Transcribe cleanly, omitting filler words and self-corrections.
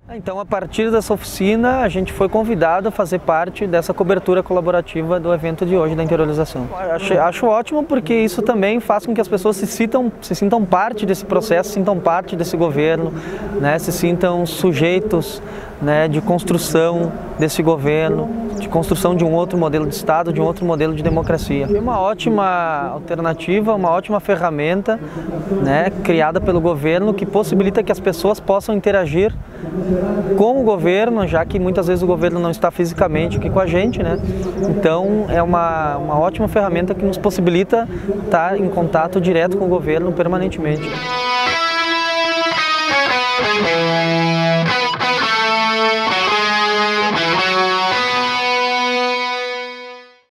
Então, a partir dessa oficina, a gente foi convidado a fazer parte dessa cobertura colaborativa do evento de hoje, da interiorização. Acho ótimo porque isso também faz com que as pessoas se sintam parte desse processo, se sintam parte desse governo, né, se sintam sujeitos, né, de construção desse governo, de construção de um outro modelo de Estado, de um outro modelo de democracia. É uma ótima alternativa, uma ótima ferramenta, né, criada pelo governo que possibilita que as pessoas possam interagir com o governo, já que muitas vezes o governo não está fisicamente aqui com a gente, né? Então é uma ótima ferramenta que nos possibilita estar em contato direto com o governo permanentemente.